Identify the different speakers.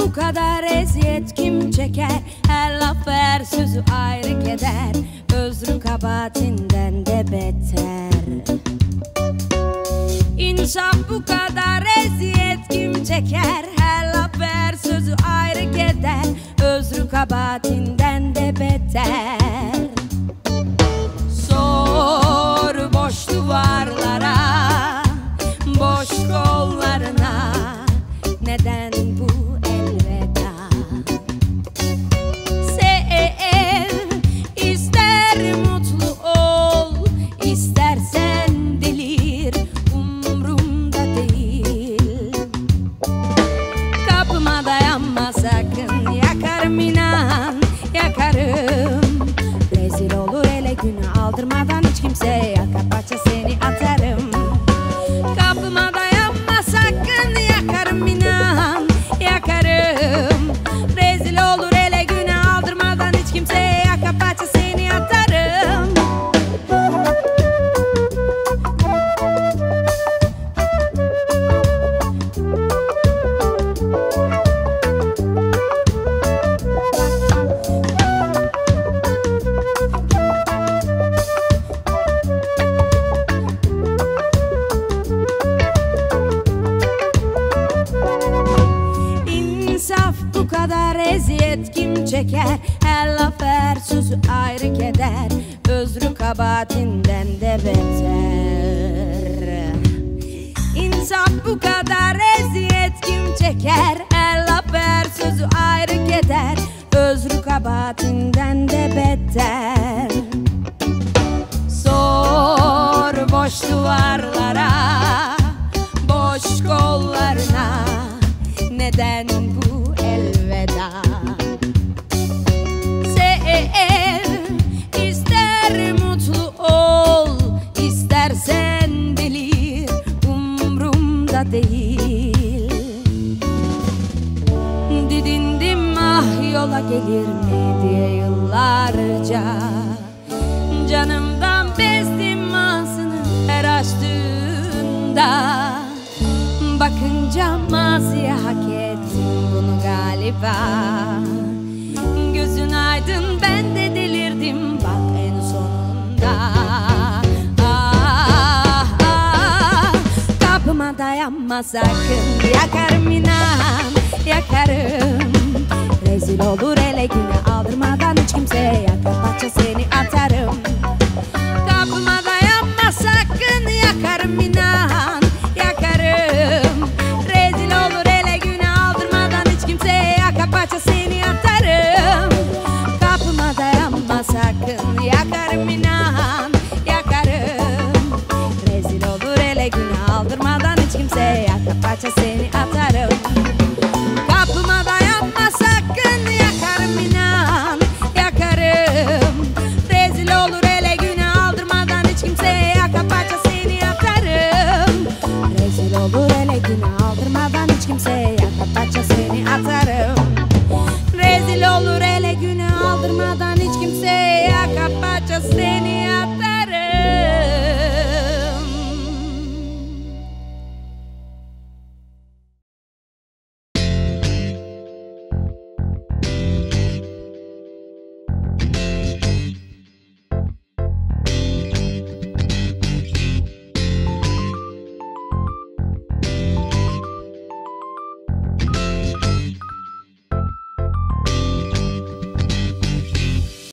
Speaker 1: bu kadar eziyet kim çeker? Her laf her sözü ayrı keder, özrü kabahatinden de beter. İnsaf bu kadar eziyet kim çeker? Her laf her sözü ayrı keder, özrü kabahatinden de beter. Sor boş duvarlara, boş kollarına, neden bu elveda? Sev, ister mutlu ol, istersen delir, umrumda değil. Kapıma dayanma sakın, yakarım inan, yakarım. Rezil olur ele günü aldırmadan hiç kimseye, yakar parça seni atarım. Kapıma dayanma sakın, yakarım inan, yakarım. Rezil olur ele günü aldırmadan hiç kimseye, yakar parça seni atarım. İnsaf bu kadar eziyet kim çeker? Her laf her sözü ayrı keder, özrü kabahatinden de beter. İnsaf bu kadar eziyet kim çeker? Her laf her sözü ayrı keder, özrü kabahatinden de beter. Sor boş duvarlara, boş kollarına, neden bu elveda? Sev, ister mutlu ol, istersen delir, umrumda değil. Didindim ah yola gelir mi diye yıllarca, canımdan bezdim ağzını her açtığında. Bakınca maziye hak ettim bunu galiba. Gözün aydın ben de delirdim bak en sonunda. Ah, ah, kapıma dayanma sakın, yakarım inan, yakarım. Rezil olur ele güne aldırmadan hiç kimseye,